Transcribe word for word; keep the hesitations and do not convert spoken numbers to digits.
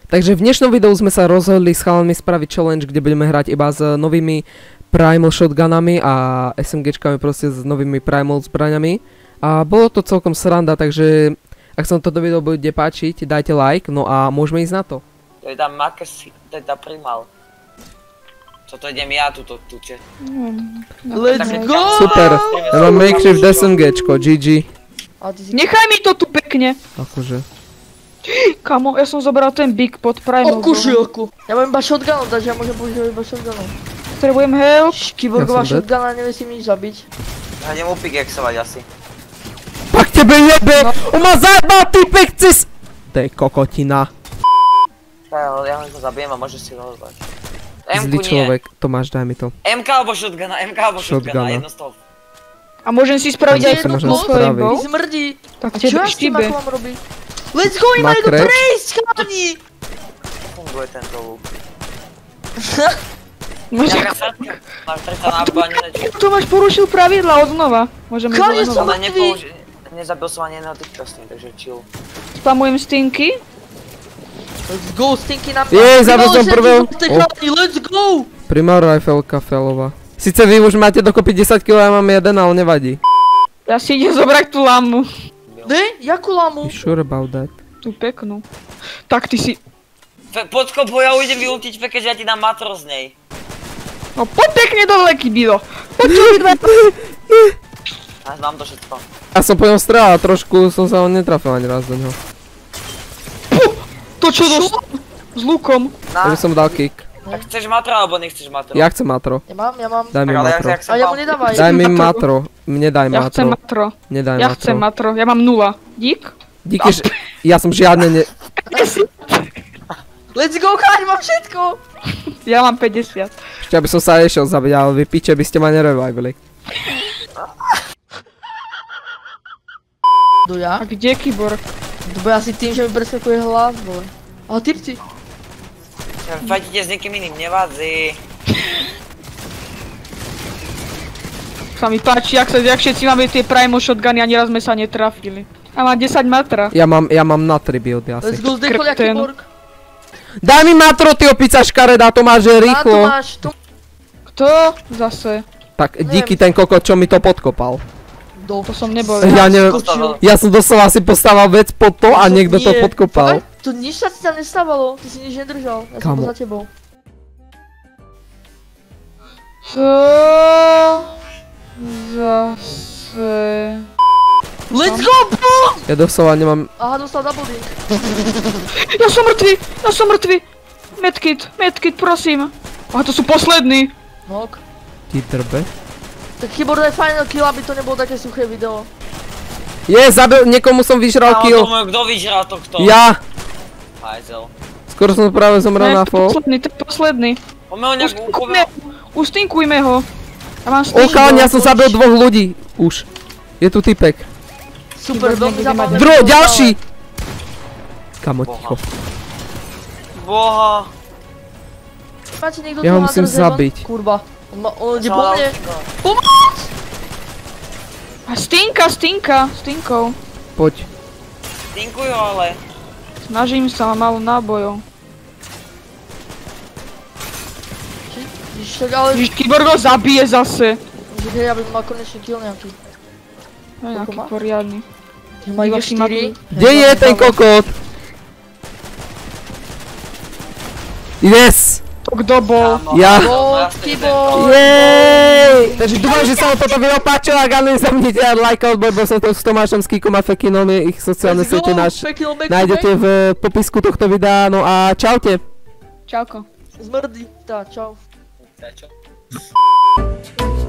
Takže v dnešnom videu sme sa rozhodli s chalami spraviť challenge, kde budeme hrať iba s novými Primal shotgunami a SMGčkami, proste s novými Primal zbraňami. A bolo to celkom sranda, takže ak sa vám toto video bude páčiť, dajte like, no a môžeme ísť na to. To je tam Marcus, to je tá Primal. Toto idem ja, tuto, tuče. Let's go! Super, ja mám makeshift SMGčko, gé gé. Nechaj mi to tu pekne. Akože. Kamo, ja som zobral ten big pod Primal. O kušilku. Ja mám iba shotgun, takže ja môžem používať iba shotgunom. Potrebujem help. Kyborgová Ja som dead. shotguna, nevie si mi nič zabiť. Ja idem upigexovať asi. Pak tebe jebe! On ma zajebal, typek, cis! To je kokotina. Ja, ja ho zabijem a môžeš si ho ozvať. Zlý človek, Tomáš, daj mi to. em ká alebo shotguna, em ká alebo shotguna, Shotguna. jedno z toho. A môžem si spraviť Tam aj sa jednu môžem tmou spraviť. svojou? Mi zmrdí. Tak A čo ja tebe s tým štíbe. ako mám robiť? Let's go, ima Má idú krek. prejsť, chalani! Funguje tento loop. Môže... Nejaká srdka, máš tridsať nábojov a nenečo. Tomáš porušil pravidla odnova. Môžeme ísť Kade odnova. som- Ale nepouži... Nezabil som ani jedného týchto s tým, takže chill. Spamujem stinky. Let's go, stinky na... Jej, zabil som prvého. Chalani, let's go! Primal rifleka felová. Sice vy už máte dokopy desať kilogramov, ja mám jeden, ale nevadí. Ja si idem zobrať tú lamu. Ne? Jakú lamu? You sure about that? Tú peknú. Tak ty si... Fe- Poďko, bo ja ujdem vyultiť peke, že ja ti dám matro z nej. No poď pekne dole, Kibilo. Poď čo vydve... A mám to všetko. Ja som po ňom strelal, trošku som sa ho netrafil ani raz do ňoho. To čo dostal? S lukom. Ja Na, by som dal kick. tak chceš matro alebo nechceš matro? Ja chcem matro. Ja mám, ja mám. Daj mi Tak, ale matro. jak- jak sa A ja mu bál- nedávaj. Daj mi matro. matro. Mne daj Ja chcem matro. matro. Nedaj Ja matro. chcem matro. Ja mám nula. Dík. Díky, že... Ja som žiadne ne... Let's go, chalani, mám všetko! Ja mám päťdesiat. Ešte aby som sa išiel zabiť, ale vy piče by ste ma nerevivili. Do ja? A kde Kibor? To bude asi tým, že mi preskakuje hlas, vole. Ale typci. Fajtite s niekým iným, nevadzi. Sa mi páči, jak, sa, jak všetci máme tie Primal shotguny a nieraz sme sa netrafili. Ja mám desať matra. Ja mám, ja mám na tri buildy asi. Let's go, zdechol jak Krten. kyborg. Daj mi matro, ty opica škaredá, to máš Na to rýchlo. máš, tu. Kto? Zase. Tak díky ten kokot, čo mi to podkopal. Do. To som nebol. Ja neviem, Postavil. ja som doslova si postavil vec pod to a niekto to Nie. podkopal. Fakt? To nič sa ti tam nestávalo, ty si nič nedržal. Ja som Kamo. bol za tebou. Co? Zase... Let's go, bro! Ja doslova nemám... Aha, dostal double dink. Ja som mŕtvy! Ja som mŕtvy! Medkit, medkit, prosím. Aha, to sú poslední. Nok. Ty drbe. Tak keyboard je final kill, aby to nebolo také suché video. Je, zabil, niekomu som vyžral kill. Kto vyžral to kto? Ja! Hajzel. Skoro som práve zomrel Ne, na to je fall. posledný, to je posledný. Poďme ho nejak Ustinkujme, ukúme. ustinkujme ho. Ja mám O stink. chalani, ja som zabil dvoch ľudí. Už. Je tu typek. Super, Keyboard veľmi nebude mať zabavné. Dro, video, ďalší! ale- Kamo, ticho. Boha. Máte niekto Ja tu ho musím Under Seven? zabiť. Kurva. On, ma, on ide Som po dal mne. všetko. Pomoc! A stinka, stinka, stinkou. Poď. Tinkujú ale. Snažím sa, mám málo nábojov. Ježiš, tak ale... Ježiš, Kibor ho zabije zase. Že hej, aby mal konečne kill nejaký. No nejaký má? poriadny. Že má iba Iba si ma štyri. Kde je ten kokot? Yes! To kto bol? Kámo, Ja. no, Bot, jasne, keyboard. Jej! Takže dúfam, že sa vám toto video páčilo, ak ale nezabudnite dať like, odboj som to s Tomášom, s Kikom a Fekinom, ich sociálne Let's go, siete náš Fekil, back to nájdete back. v popisku tohto videa, no a čaute! Čauko. Zmrdí. Tá, čau. Čo?